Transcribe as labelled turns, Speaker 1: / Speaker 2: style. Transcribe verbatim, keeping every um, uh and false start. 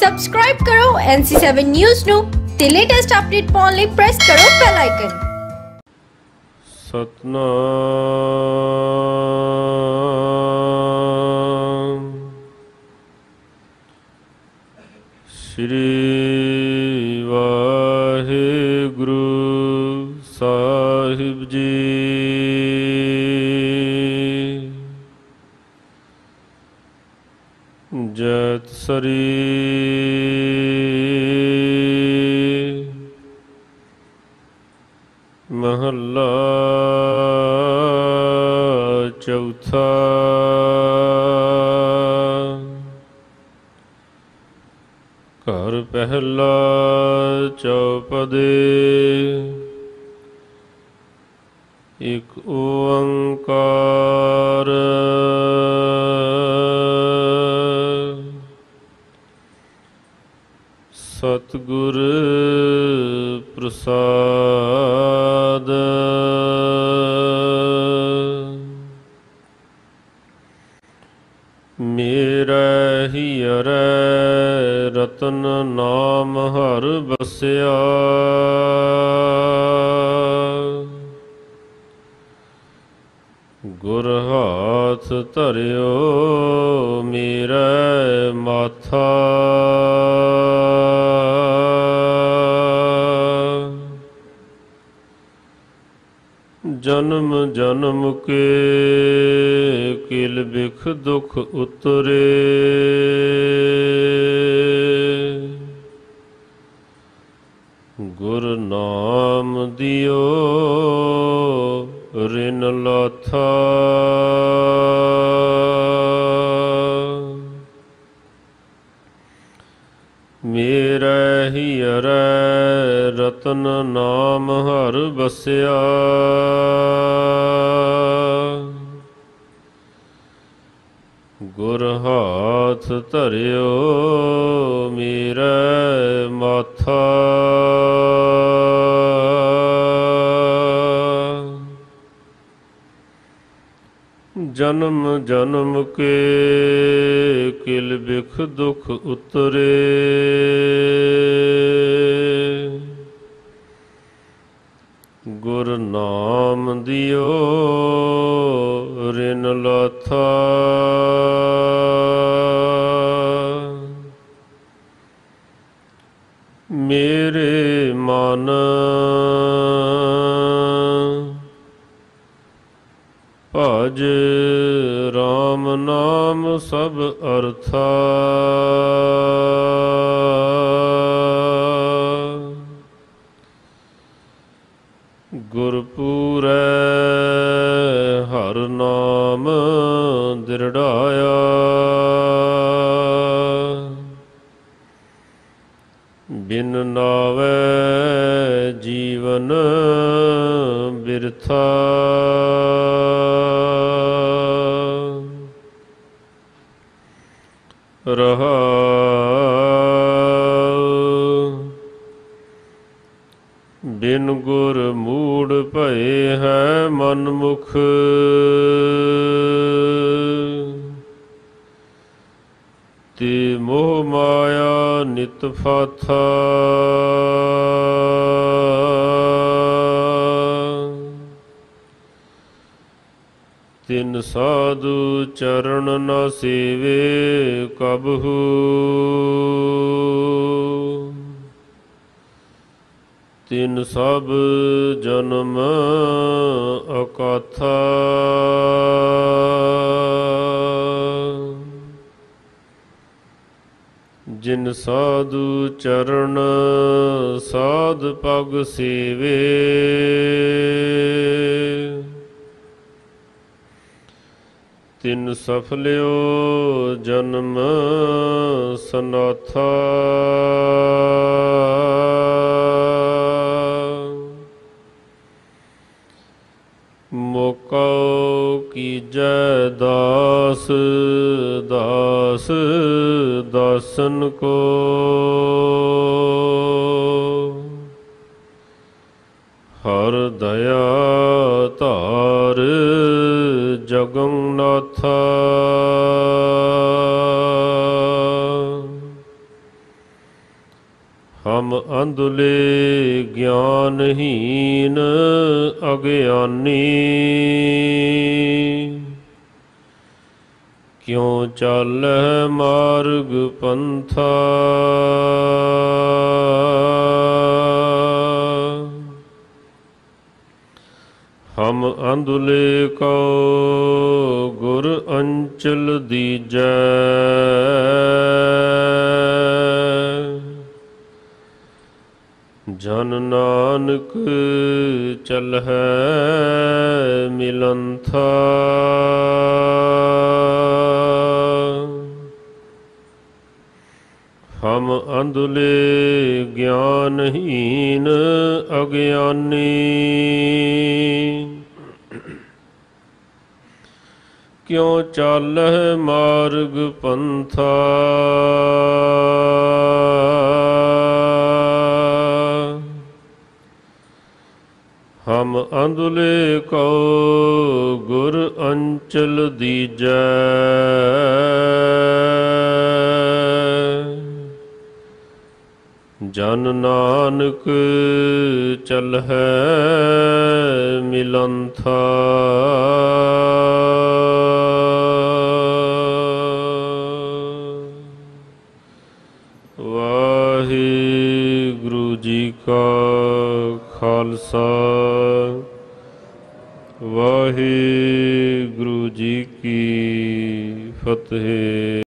Speaker 1: Subscribe ਕਰੋ N C seven news ਨੂੰ ਤੇ ਲੇਟੈਸਟ ਅਪਡੇਟ ਪਾਉਣ ਲਈ ਪ੍ਰੈਸ ਕਰੋ ਬੈਲ ਆਈਕਨ।
Speaker 2: ਸਤਨਾਮ ਸ਼੍ਰੀ ਵਾਹਿਗੁਰੂ ਸਾਹਿਬ ਜੀ। ਜੈਤ ਸਰੀ ਮਹੱਲਾ ਚੌਥਾ। ਘਰ ਪਹਿਲਾ ਚੌਪਦੇ। ਇਕ ਓੰਕਾਰ ਸਤਿਗੁਰ ਪ੍ਰਸਾਦ। ਮੇਰਾ ਹੀਅਰੈ ਰਤਨ ਨਾਮ ਹਰ ਬਸਿਆ। ਗੁਰ ਹਾਥ ਧਰਿਓ ਮੇਰੇ ਮਾਥਾ। ਜਨਮ ਜਨਮ ਕੇ ਕਿਲ ਬਿਖ ਦੁਖ ਉਤਰੇ। ਗੁਰ ਨਾਮ ਦਿਓ ਰਿਨ ਲਾਥਾ। ਮੇਰਾ ਹੀਅਰੈ ਰਤਨ ਨਾਮ ਹਰ ਬਸਿਆ। ਗੁਰ ਹਾਥ ਧਰਿਓ ਮੇਰੇ ਮਾਥਾ। ਜਨਮ ਜਨਮ ਕੇ ਕਿਲ ਬਿਖ ਦੁਖ ਉਤਰੇ। ਗੁਰ ਨਾਮ ਦਿਓ ਰਿਨ ਲਾਥਾ। ਮੇਰੇ ਮਨ ਭਜ ਰਾਮ ਨਾਮ ਸਭ ਅਰਥਾ। ਗੁਰਪੂਰੈ ਹਰ ਨਾਮ ਦਿਰੜਾਇਆ। ਬਿਨ ਨਾਵੈ ਜੀਵਨ ਬਿਰਥਾ। ਰਹਾਉ ਬਿਨ ਗੁਰ ਮੂੜ ਭਏ ਹੈ ਮਨ ਮੁਖ। ਤੇ ਮੋਹ ਮਾਇਆ ਨਿਤ ਫਾਥਾ। ਤਿਨ ਸਾਧੂ ਚਰਨ ਨ ਸੇਵੇ ਕਬਹੂ। ਤਿਨ ਸਭ ਜਨਮ ਅਕਾਥਾ। ਜਿਨ ਸਾਧੂ ਚਰਨ ਸਾਧ ਪਗ ਸੇਵੇ। ਤਿਨ ਸਫਲਿਓ ਜਨਮ ਸਨਾਥਾ। ਮੋਕਉ ਕੀਜੈ ਦਾਸ ਦਾਸ ਦਾਸਨ ਕੋ। ਹਰ ਦਇਆ ਧਾਰ ਜਗੰਨਾਥਾ। हम अंधुले ज्ञानहीन अज्ञानी, क्यों चालह मार्ग पंथा। हम अंधुले को गुर अंचल दीजै, जन नानक चलहै मिलंथा। हम अंधुले ज्ञानहीन अज्ञानी, क्यों चालह मार्ग पंथा। हम अंधुले को गुर अंचल दीजै, जन नानक चलहै मिलंथा। वाहिगुरु जी का खालसा, वाहिगुरु